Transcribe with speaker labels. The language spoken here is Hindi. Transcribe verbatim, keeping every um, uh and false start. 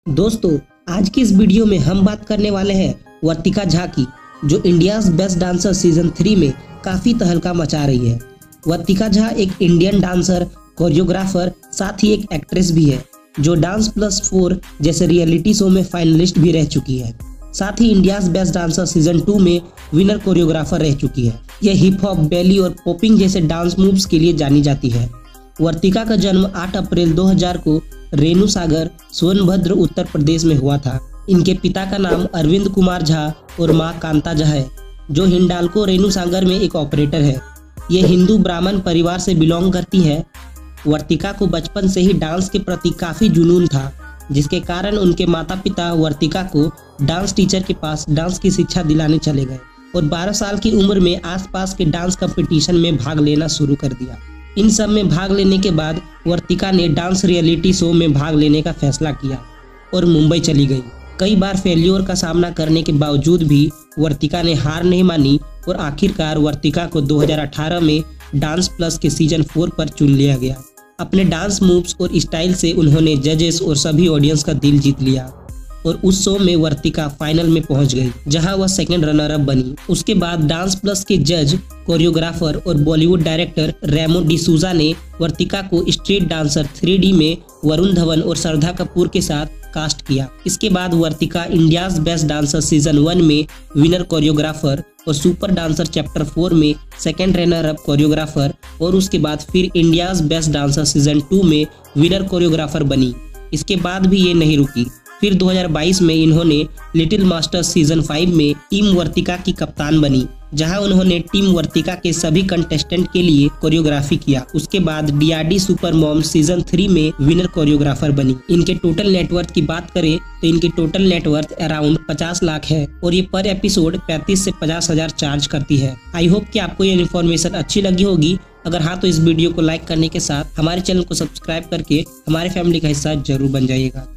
Speaker 1: दोस्तों, आज की इस वीडियो में हम बात करने वाले हैं वर्तिका झा की, जो India's best dancer season three में काफी तहलका मचा रही है। वर्तिका झा एक इंडियन डांसर, कोरियोग्राफर, साथ ही एक एक्ट्रेस भी है, जो डांस प्लस फोर जैसे रियलिटी शो में फाइनलिस्ट भी रह चुकी है। साथ ही India's best dancer season two में विनर कोरियोग्राफर रह चुकी है। यह हिप हॉप, बेली और पॉपिंग जैसे डांस मूव्स के लिए जानी जाती है। वर्तिका का जन्म आठ अप्रैल दो हज़ार को रेणु सागर, सोनभद्र, उत्तर प्रदेश में हुआ था। इनके पिता का नाम अरविंद कुमार झा और मां कांता झा है, जो हिंडाल्को रेणु सागर में एक ऑपरेटर है। ये हिंदू ब्राह्मण परिवार से बिलोंग करती है। वर्तिका को बचपन से ही डांस के प्रति काफी जुनून था, जिसके कारण उनके माता पिता वर्तिका को डांस टीचर के पास डांस की शिक्षा दिलाने चले गए और बारह साल की उम्र में आसपास के डांस कंपटीशन में भाग लेना शुरू कर दिया। इन सब में भाग लेने के बाद वर्तिका ने डांस रियलिटी शो में भाग लेने का फैसला किया और मुंबई चली गई। कई बार फेल्योर का सामना करने के बावजूद भी वर्तिका ने हार नहीं मानी और आखिरकार वर्तिका को दो हज़ार अठारह में डांस प्लस के सीजन फोर पर चुन लिया गया। अपने डांस मूव्स और स्टाइल से उन्होंने जजेस और सभी ऑडियंस का दिल जीत लिया और उस शो में वर्तिका फाइनल में पहुंच गई, जहां वह सेकंड रनर अप बनी। उसके बाद डांस प्लस के जज, कोरियोग्राफर और बॉलीवुड डायरेक्टर रेमो डिसूजा ने वर्तिका को स्ट्रीट डांसर थ्री डी में वरुण धवन और श्रद्धा कपूर के साथ कास्ट किया। इसके बाद Vartika India's best dancer season one में विनर कोरियोग्राफर और सुपर डांसर चैप्टर फोर में सेकेंड रनर अप कोरियोग्राफर और उसके बाद फिर India's best dancer season two में विनर कोरियोग्राफर बनी। इसके बाद भी ये नहीं रुकी। फिर दो हज़ार बाईस में इन्होंने लिटिल मास्टर्स सीजन फाइव में टीम वर्तिका की कप्तान बनी, जहां उन्होंने टीम वर्तिका के सभी कंटेस्टेंट के लिए कोरियोग्राफी किया। उसके बाद DRD super mom season three में विनर कोरियोग्राफर बनी। इनके टोटल नेटवर्थ की बात करें तो इनकी टोटल नेटवर्थ अराउंड पचास लाख है और ये पर एपिसोड पैंतीस से पचास हजार चार्ज करती है। आई होप कि आपको ये इन्फॉर्मेशन अच्छी लगी होगी। अगर हाँ तो इस वीडियो को लाइक करने के साथ हमारे चैनल को सब्सक्राइब करके हमारे फैमिली का हिस्सा जरूर बन जाइएगा।